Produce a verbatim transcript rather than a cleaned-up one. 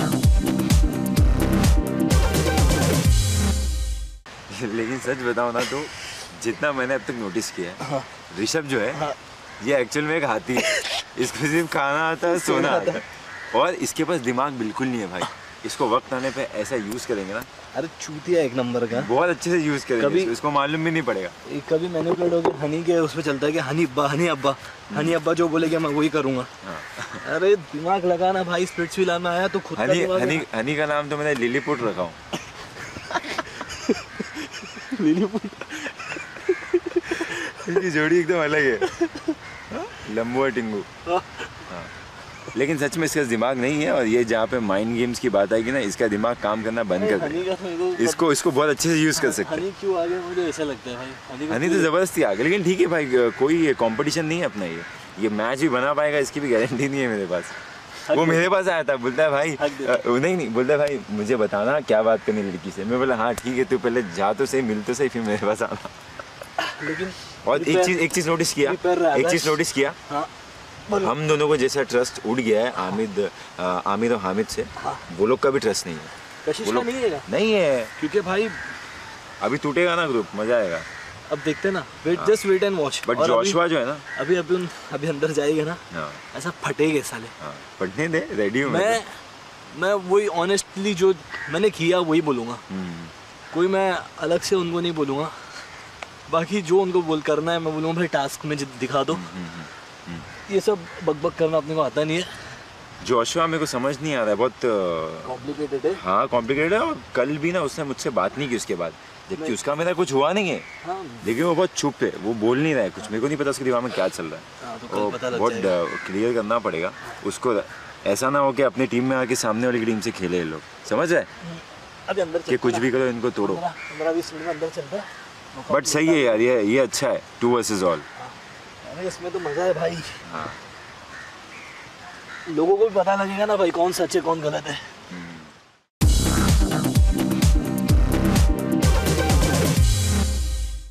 लेकिन सच बताओ ना तो जितना मैंने अब तक नोटिस किया है, हाँ। ऋषभ जो है हाँ। ये एक्चुअल में एक हाथी है। इसको सिर्फ खाना आता है, सोना आता है, और इसके पास दिमाग बिल्कुल नहीं है भाई। इसको वक्त आने पे ऐसा यूज करेंगे ना, अरे चूतिया एक नंबर का, बहुत अच्छे से यूज करेंगे। कभी- इसको, इसको मालूम भी नहीं पड़ेगा। कभी मैनिपुलेट हो गया हनी के उसमें चलता है कि हनी अब्बा हनी अब्बा हनी अब्बा जो बोलेगा मैं वही करूँगा। हाँ। अरे दिमाग लगाना भाई, स्प्लिट्स भी लाना आया तो खुद का हनी दिमाग हनी हनी का नाम तो मैंने लिलीपुट रखा हूँ। लिलीपुट इनकी जोड़ी एकदम अलग है, लंबू और टिंगू। हाँ। लेकिन सच में इसका दिमाग नहीं है, और ये जहाँ पे माइंड गेम्स की बात आएगी ना, इसका दिमाग काम करना बंद कर देगा। तो इसको इसको बहुत अच्छे से यूज कर सकते हैं। हनी क्यों आगे मुझे ऐसा लगता है भाई, हनी हनी तो जबरदस्ती आ गया। लेकिन ठीक है भाई, कोई कंपटीशन नहीं है अपना। ये ये मैच भी बना पाएगा इसकी भी गारंटी नहीं है मेरे पास। वो मेरे पास आया था, बोलता है भाई अ, नहीं नहीं बोलता है भाई मुझे बताना क्या बात करनी लड़की से। मैं बोला हाँ ठीक है, तू पहले जा तो सही, मिल तो सही, फिर मेरे पास आना। लेकिन और एक चीज एक चीज नोटिस किया एक चीज नोटिस किया हाँ, हम दोनों को जैसा ट्रस्ट उड़ गया है आमिद आ, आमिर और हामिद से, हाँ। वो लोग का भी ट्रस्ट नहीं है। कशिश वो का लोग नहीं है, नहीं है, क्योंकि भाई अभी टूटेगा ना ग्रुप, मजा आएगा। अब देखते ना, wait just wait and watch. But Joshua जो है ना, अभी अभी उन अभी अंदर जाएगा ना, हाँ ऐसा फटेगा साले। हाँ पढ़ने दे, रेडी हूँ मैं मैं वही ऑनेस्टली जो मैंने किया वही बोलूँगा, हम्म, कोई मैं अलग से उनको नहीं बोलूँगा। बाकी जो उनको बोल करना है मैं बोलूँगा भाई टास्क में जित- दिखा दो। ये सब बकबक करना अपने को आता नहीं है। जोशुआ मेरे को समझ नहीं आ रहा है, बहुत कॉम्प्लिकेटेड है। हाँ कॉम्प्लिकेटेड है। और कल भी ना उसने मुझसे बात नहीं की उसके बाद, जबकि उसका मेरा कुछ हुआ नहीं है, हाँ, लेकिन वो बहुत चुप है, वो बोल नहीं रहा है कुछ। मेरे को नहीं पता उसके दिमाग में क्या चल रहा है। हाँ, तो कल वो पता लग बहुत जाएगा। क्लियर करना पड़ेगा उसको। ऐसा ना हो कि अपनी टीम में आके सामने वाली टीम से खेले ये लोग, समझ रहे अभी अंदर कि कुछ भी करो इनको तोड़ो। पंद्रह बीस मिनट में अंदर चलता है। बट सही है यार, ये ये अच्छा है, टू वर्सेस ऑल। अरे इसमें तो मजा है भाई। हाँ लोगों को भी पता लगेगा ना भाई कौन सच है कौन गलत है।